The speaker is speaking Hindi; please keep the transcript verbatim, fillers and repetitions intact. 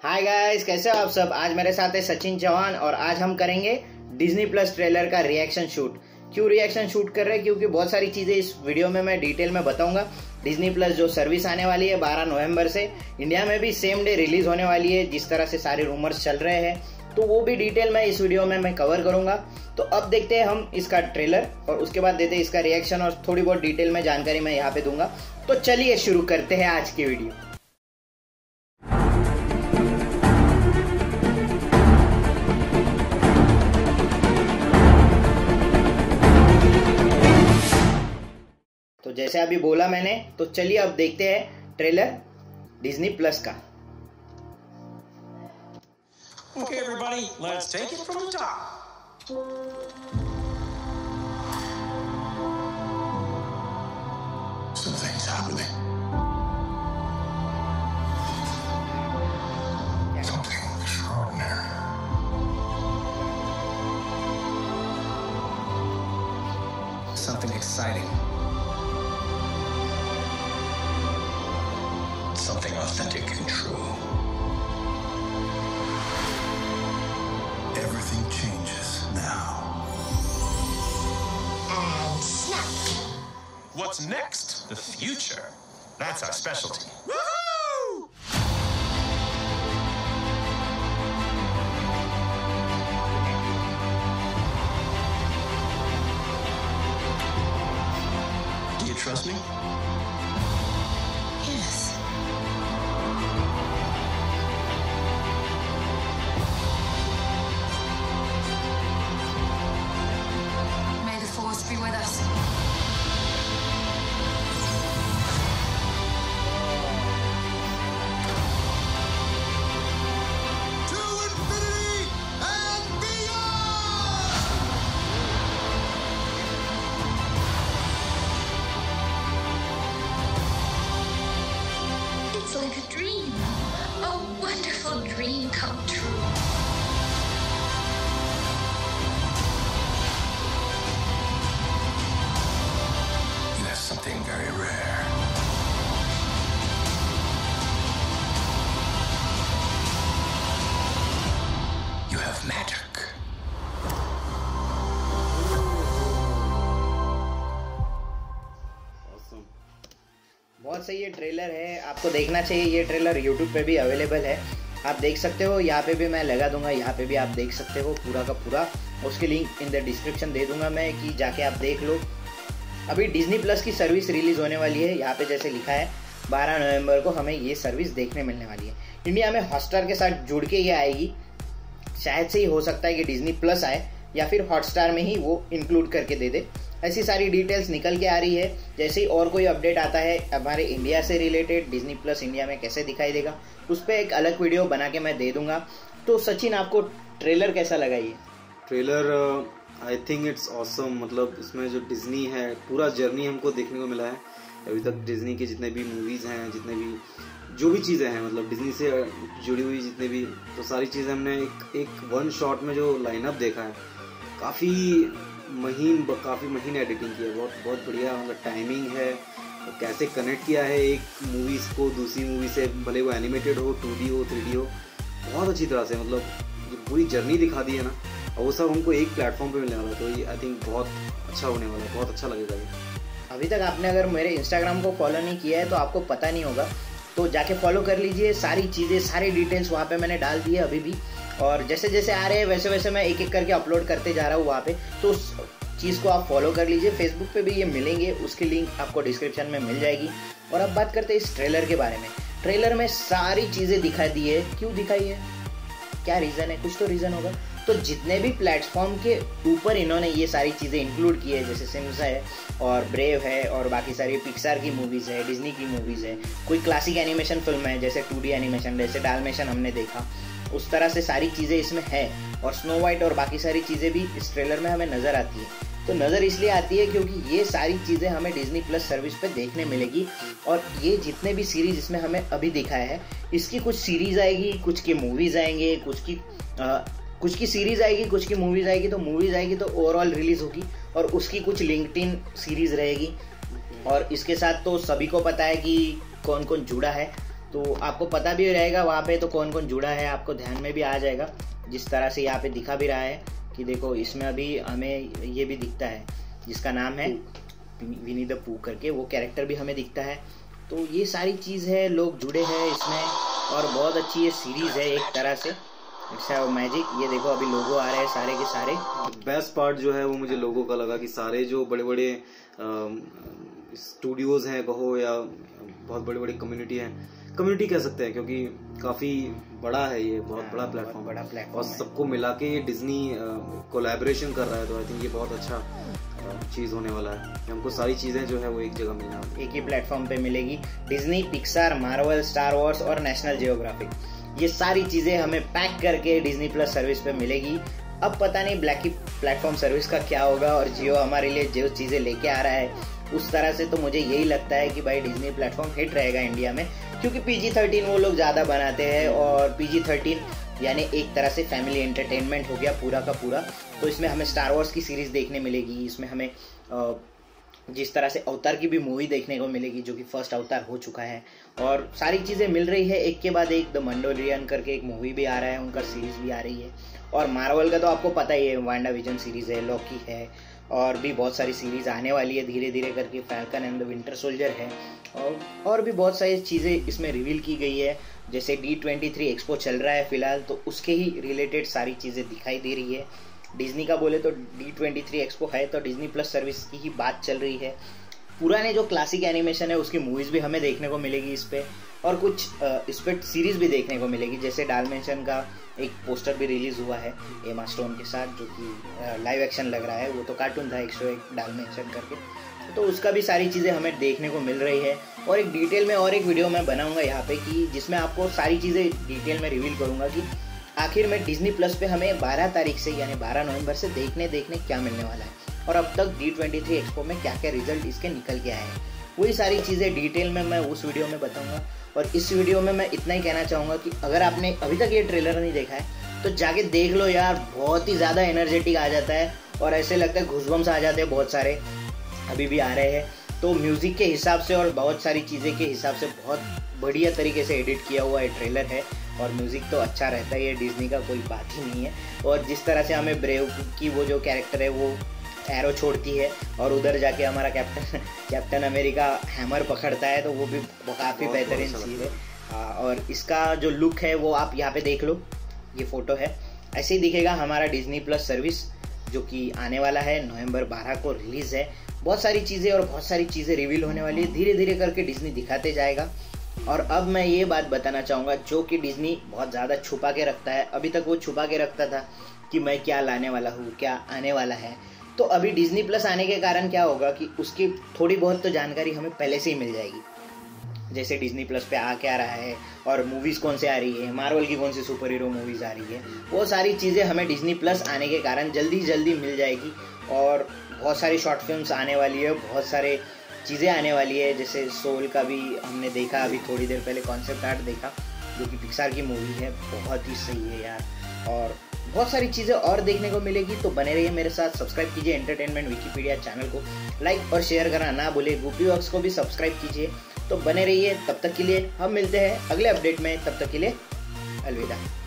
हाय गाइस, कैसे हो आप सब। आज मेरे साथ है सचिन चौहान और आज हम करेंगे डिज्नी प्लस ट्रेलर का रिएक्शन शूट। क्यों रिएक्शन शूट कर रहे हैं? क्योंकि बहुत सारी चीजें इस वीडियो में मैं डिटेल में बताऊंगा। डिज्नी प्लस जो सर्विस आने वाली है बारह नवंबर से, इंडिया में भी सेम डे रिलीज होने वाली है जिस तरह से सारे रूमर्स चल रहे हैं, तो वो भी डिटेल में इस वीडियो में मैं कवर करूंगा। तो अब देखते हैं हम इसका ट्रेलर और उसके बाद देते हैं इसका रिएक्शन और थोड़ी बहुत डिटेल में जानकारी मैं यहाँ पे दूंगा। तो चलिए शुरू करते हैं आज की वीडियो। तो जैसे अभी बोला मैंने, तो चलिए अब देखते हैं ट्रेलर डिज्नी प्लस का। Okay, everybody, let's take it from the top. Something's happening. Something extraordinary. Something exciting. Something authentic and true. Everything changes now. And snap. What's next? The future. That's our specialty. Woohoo! Do you trust me? Yes. May the force be with us. To infinity and beyond! It's like a dream. A wonderful dream come true. You have something very rare. You have magic. बहुत सही ये ट्रेलर है, आपको देखना चाहिए। ये ट्रेलर यूट्यूब पे भी अवेलेबल है, आप देख सकते हो। यहाँ पे भी मैं लगा दूंगा, यहाँ पे भी आप देख सकते हो पूरा का पूरा। उसकी लिंक इन द डिस्क्रिप्शन दे दूंगा मैं कि जाके आप देख लो। अभी डिज्नी प्लस की सर्विस रिलीज होने वाली है, यहाँ पे जैसे लिखा है बारह नवंबर को हमें ये सर्विस देखने मिलने वाली है। इंडिया में हॉटस्टार के साथ जुड़ के ये आएगी। शायद से ही हो सकता है कि डिज्नी प्लस आए या फिर हॉटस्टार में ही वो इंक्लूड करके दे दे। ऐसी सारी डिटेल्स निकल के आ रही है। जैसे ही और कोई अपडेट आता है हमारे इंडिया से रिलेटेड, डिज्नी प्लस इंडिया में कैसे दिखाई देगा, उस पर एक अलग वीडियो बना के मैं दे दूंगा। तो सचिन, आपको ट्रेलर कैसा लगा? ये trailer I think it's awesome. मतलब इसमें जो डिज्नी है पूरा जर्नी हमको देखने को मिला है। अभी तक डिज्नी के जितने भी मूवीज़ हैं, जितने भी जो भी चीज़ें हैं, मतलब डिज्नी से जुड़ी हुई जितने भी, तो सारी चीज़ें हमने एक एक वन शॉट में जो लाइनअप देखा है, काफ़ी महीन काफ़ी महीन एडिटिंग की है। बहुत बहुत बढ़िया, मतलब टाइमिंग है, और कैसे कनेक्ट किया है एक मूवीज़ को दूसरी मूवी से, भले वो एनिमेटेड हो, टू डी हो, थ्री डी हो, बहुत अच्छी तरह से मतलब जो पूरी जर्नी दिखा दी है ना, और वो सब हमको एक प्लेटफॉर्म पे मिलने वाला है। तो ये आई थिंक बहुत अच्छा होने वाला है, बहुत अच्छा लगेगा ये। अभी तक आपने अगर मेरे इंस्टाग्राम को फॉलो नहीं किया है तो आपको पता नहीं होगा, तो जाके फॉलो कर लीजिए। सारी चीज़ें, सारी डिटेल्स वहाँ पे मैंने डाल दी है अभी भी, और जैसे जैसे आ रहे हैं वैसे वैसे मैं एक एक करके अपलोड करते जा रहा हूँ वहाँ पे। तो उस चीज़ को आप फॉलो कर लीजिए। फेसबुक पे भी ये मिलेंगे, उसकी लिंक आपको डिस्क्रिप्शन में मिल जाएगी। और अब बात करते हैं इस ट्रेलर के बारे में। ट्रेलर में सारी चीज़ें दिखा दी है। क्यों दिखाई है? क्या रीज़न है? कुछ तो रीज़न होगा। तो जितने भी प्लेटफॉर्म के ऊपर इन्होंने ये सारी चीज़ें इंक्लूड की है, जैसे सिम्स है और ब्रेव है और बाकी सारी पिक्सार की मूवीज़ है, डिज्नी की मूवीज़ है, कोई क्लासिक एनिमेशन फिल्म है जैसे टू डी एनिमेशन, जैसे डालमेशन हमने देखा, उस तरह से सारी चीज़ें इसमें है। और स्नो वाइट और बाकी सारी चीज़ें भी इस ट्रेलर में हमें नज़र आती है। तो नज़र इसलिए आती है क्योंकि ये सारी चीज़ें हमें डिज्नी प्लस सर्विस पे देखने मिलेगी। और ये जितने भी सीरीज इसमें हमें अभी दिखाया है, इसकी कुछ सीरीज आएगी, कुछ की मूवीज आएंगे, कुछ की आ, कुछ की सीरीज आएगी, कुछ की मूवीज आएगी। तो मूवीज आएगी तो ओवरऑल रिलीज होगी और उसकी कुछ लिंक्डइन सीरीज रहेगी। और इसके साथ तो सभी को पता है कि कौन कौन जुड़ा है, तो आपको पता भी रहेगा वहाँ पे तो कौन कौन जुड़ा है, आपको ध्यान में भी आ जाएगा। जिस तरह से यहाँ पे दिखा भी रहा है कि देखो इसमें अभी हमें ये भी दिखता है जिसका नाम है विनी द पू करके, वो कैरेक्टर भी हमें दिखता है। तो ये सारी चीज़ है, लोग जुड़े हैं इसमें और बहुत अच्छी ये सीरीज़ है एक तरह से। अच्छा मैजिक, ये देखो अभी लोगो आ रहे हैं सारे के सारे। बेस्ट पार्ट जो है वो मुझे लोगो का लगा कि सारे जो बड़े बड़े स्टूडियोज हैं कहो या बहुत बड़ी बड़ी कम्युनिटी है, कम्युनिटी कह सकते हैं क्योंकि काफी बड़ा है ये, बहुत बड़ा प्लेटफॉर्म बड़ा प्लेटफॉर्म और सबको मिला के ये डिज्नी कोलैबोरेशन कर रहा है। तो आई थिंक ये बहुत अच्छा चीज होने वाला है। हमको सारी चीजें जो है वो एक जगह मिलना है, एक ही प्लेटफॉर्म पे मिलेगी। Disney, Pixar, Marvel, Star Wars और नेशनल जियोग्राफिक, ये सारी चीजें हमें पैक करके डिज्नी प्लस सर्विस पे मिलेगी। अब पता नहीं ब्लैकी प्लेटफॉर्म सर्विस का क्या होगा और जियो हमारे लिए जो चीजें लेके आ रहा है उस तरह से तो मुझे यही लगता है कि भाई डिज्नी प्लेटफॉर्म हिट रहेगा इंडिया में, क्योंकि पीजी थर्टीन वो लोग ज़्यादा बनाते हैं और पीजी थर्टीन यानी एक तरह से फैमिली एंटरटेनमेंट हो गया पूरा का पूरा। तो इसमें हमें स्टार वॉर्स की सीरीज़ देखने मिलेगी, इसमें हमें जिस तरह से अवतार की भी मूवी देखने को मिलेगी जो कि फर्स्ट अवतार हो चुका है, और सारी चीज़ें मिल रही है एक के बाद एक। द मंडोलियन करके एक मूवी भी आ रहा है, उनका सीरीज़ भी आ रही है। और मार्वल का तो आपको पता ही है, वांडा विजन सीरीज़ है, लॉकी है और भी बहुत सारी सीरीज़ आने वाली है धीरे धीरे करके। Falcon and the Winter Soldier है और और भी बहुत सारी चीज़ें इसमें रिवील की गई है। जैसे डी ट्वेंटी थ्री एक्सपो चल रहा है फिलहाल, तो उसके ही रिलेटेड सारी चीज़ें दिखाई दे रही है। डिज्नी का बोले तो डी ट्वेंटी थ्री एक्सपो है तो डिज्नी प्लस सर्विस की ही बात चल रही है। पुराने जो क्लासिक एनिमेशन है उसकी मूवीज़ भी हमें देखने को मिलेगी इस पर, और कुछ इस पर सीरीज़ भी देखने को मिलेगी। जैसे डालमेंशन का एक पोस्टर भी रिलीज हुआ है एमा स्टोन के साथ, जो कि लाइव एक्शन लग रहा है, वो तो कार्टून था एक सौ एक डालमेंशन करके, तो उसका भी सारी चीज़ें हमें देखने को मिल रही है। और एक डिटेल में और एक वीडियो मैं बनाऊंगा यहाँ पे कि जिसमें आपको सारी चीज़ें डिटेल में रिवील करूंगा कि आखिर में डिज्नी प्लस पे हमें बारह तारीख से यानी बारह नवंबर से देखने देखने क्या मिलने वाला है, और अब तक डी ट्वेंटी थ्री एक्सपो में क्या क्या रिजल्ट इसके निकल के आए हैं, वही सारी चीज़ें डिटेल में मैं उस वीडियो में बताऊंगा। और इस वीडियो में मैं इतना ही कहना चाहूँगा कि अगर आपने अभी तक ये ट्रेलर नहीं देखा है तो जाके देख लो यार, बहुत ही ज़्यादा एनर्जेटिक आ जाता है और ऐसे लगता है घूसबम्स आ जाते हैं, बहुत सारे अभी भी आ रहे हैं। तो म्यूज़िक के हिसाब से और बहुत सारी चीज़ें के हिसाब से बहुत बढ़िया तरीके से एडिट किया हुआ ये ट्रेलर है, और म्यूज़िक तो अच्छा रहता है, ये डिज्नी का कोई बात ही नहीं है। और जिस तरह से हमें ब्रेव की वो जो कैरेक्टर है वो एरो छोड़ती है और उधर जाके हमारा कैप्टन कैप्टन अमेरिका हैमर पकड़ता है, तो वो भी काफ़ी बेहतरीन चीज़ है। और इसका जो लुक है वो आप यहाँ पे देख लो, ये फ़ोटो है, ऐसे ही दिखेगा हमारा डिज्नी प्लस सर्विस जो कि आने वाला है, नवंबर बारह को रिलीज़ है। बहुत सारी चीज़ें और बहुत सारी चीज़ें रिवील होने वाली है, धीरे धीरे करके डिज्नी दिखाते जाएगा। और अब मैं ये बात बताना चाहूँगा जो कि डिज्नी बहुत ज़्यादा छुपा के रखता है, अभी तक वो छुपा के रखता था कि मैं क्या लाने वाला हूँ, क्या आने वाला है। तो अभी डिज्नी प्लस आने के कारण क्या होगा कि उसकी थोड़ी बहुत तो जानकारी हमें पहले से ही मिल जाएगी। जैसे डिज्नी प्लस पे आ क्या रहा है और मूवीज़ कौन से आ रही है, मार्वल की कौन सी सुपर हीरो मूवीज़ आ रही है, वो सारी चीज़ें हमें डिज्नी प्लस आने के कारण जल्दी जल्दी मिल जाएगी। और बहुत सारी शॉर्ट फिल्म्स आने वाली है, बहुत सारे चीज़ें आने वाली है। जैसे सोल का भी हमने देखा अभी थोड़ी देर पहले, कॉन्सेप्ट आर्ट देखा जो कि पिक्सार की मूवी है, बहुत ही सही है यार। और बहुत सारी चीज़ें और देखने को मिलेगी, तो बने रहिए मेरे साथ। सब्सक्राइब कीजिए एंटरटेनमेंट विकीपीडिया चैनल को, लाइक और शेयर करना ना भूले। गुपी वॉक्स को भी सब्सक्राइब कीजिए। तो बने रहिए, तब तक के लिए हम मिलते हैं अगले अपडेट में, तब तक के लिए अलविदा।